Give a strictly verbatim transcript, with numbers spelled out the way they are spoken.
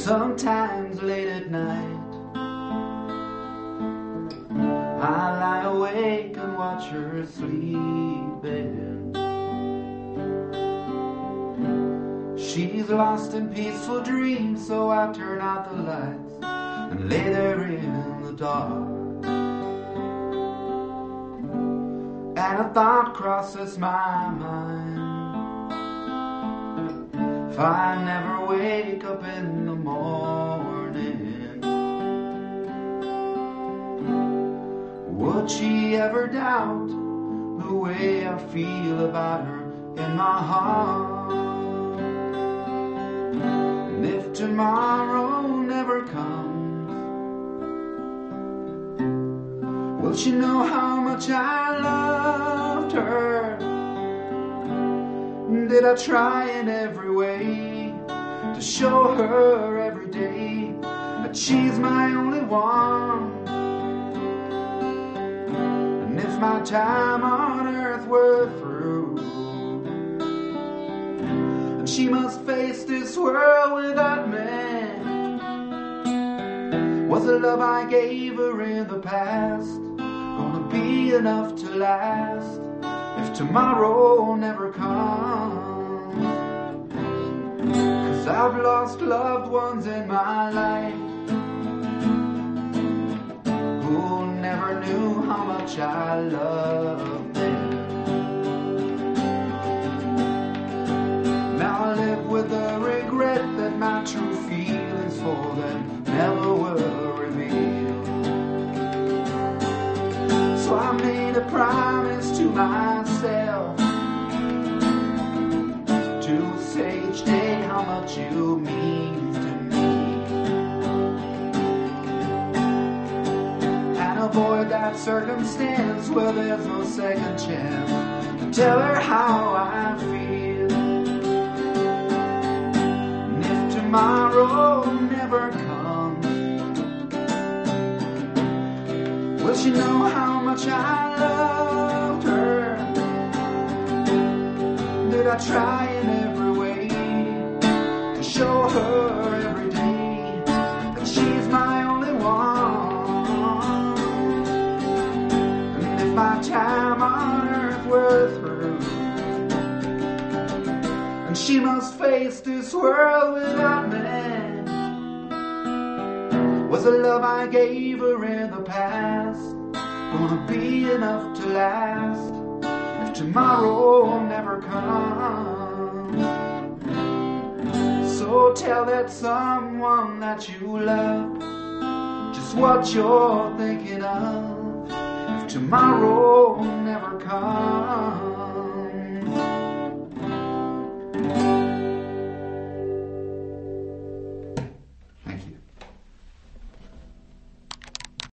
Sometimes late at night I lie awake and watch her sleeping. She's lost in peaceful dreams, so I turn out the lights and lay there in the dark. And a thought crosses my mind: if I never wake up in the morning, would she ever doubt the way I feel about her in my heart? And if tomorrow never comes, will she know how much I loved her? Did I try in every way to show her every day that she's my only one? And if my time on earth were through, and she must face this world without me, was the love I gave her in the past gonna be enough to last if tomorrow never comes? 'Cause I've lost loved ones in my life who never knew how much I loved them. Now I live with the regret that my true feelings for them never were revealed. So I made a promise to myself to say each day how much you mean to me, and avoid that circumstance where there's no second chance to tell her how I feel. And if tomorrow never comes, will she know how much I loved her? Did I try in every way to show her every day that she's my only one? And if my time on earth were through, and she must face this world without me, was the love I gave her in the past gonna be enough to last if tomorrow never comes? So tell that someone that you love just what you're thinking of if tomorrow never comes.